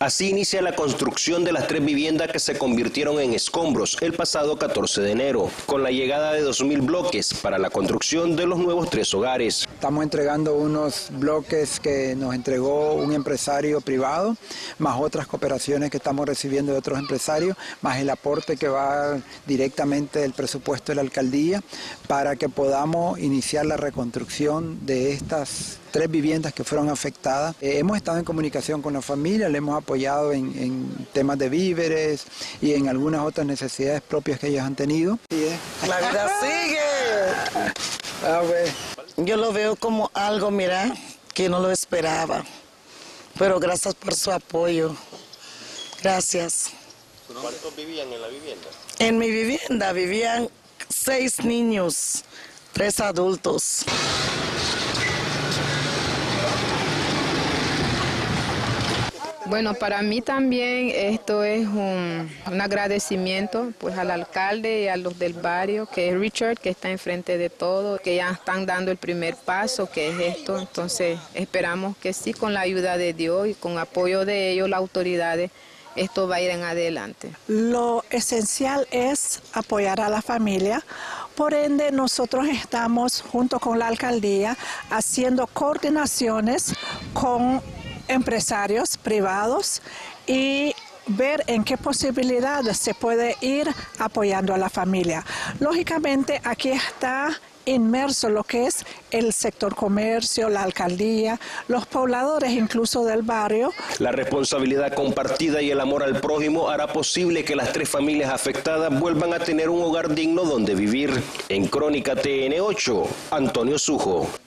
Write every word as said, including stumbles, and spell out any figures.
Así inicia la construcción de las tres viviendas que se convirtieron en escombros el pasado catorce de enero, con la llegada de dos mil bloques para la construcción de los nuevos tres hogares. Estamos entregando unos bloques que nos entregó un empresario privado, más otras cooperaciones que estamos recibiendo de otros empresarios, más el aporte que va directamente del presupuesto de la alcaldía para que podamos iniciar la reconstrucción de estas tres viviendas que fueron afectadas. Eh, hemos estado en comunicación con la familia, le hemos apoyado en, en temas de víveres y en algunas otras necesidades propias que ellos han tenido. Sí, ¿eh? La vida sigue. Ah, pues. Yo lo veo como algo, mira, que no lo esperaba. Pero gracias por su apoyo. Gracias. ¿Cuántos vivían en la vivienda? En mi vivienda vivían seis niños, tres adultos. Bueno, para mí también esto es un, un agradecimiento pues al alcalde y a los del barrio, que es Richard, que está enfrente de todo, que ya están dando el primer paso, que es esto. Entonces esperamos que sí, con la ayuda de Dios y con apoyo de ellos, las autoridades, esto va a ir en adelante. Lo esencial es apoyar a la familia. Por ende, nosotros estamos junto con la alcaldía haciendo coordinaciones con empresarios privados y ver en qué posibilidades se puede ir apoyando a la familia. Lógicamente, aquí está inmerso lo que es el sector comercio, la alcaldía, los pobladores incluso del barrio. La responsabilidad compartida y el amor al prójimo hará posible que las tres familias afectadas vuelvan a tener un hogar digno donde vivir. En Crónica T N ocho, Antonio Sujo.